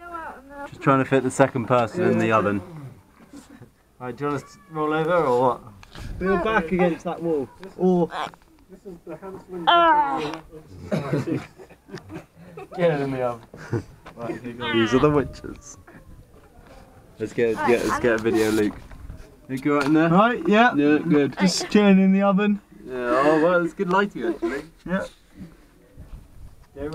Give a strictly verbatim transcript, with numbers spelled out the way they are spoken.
Just trying to fit the second person in the oven. Alright, do you want us to roll over or what? Feel back against that wall. Or This is the handling. Get it in the oven. Right, here you go. These are the witches. Let's get, let's get, let's get a video, Luke. You go right in there? right, yeah. Yeah, good. Just chilling in the oven. Yeah, oh well, it's good lighting actually. Yeah.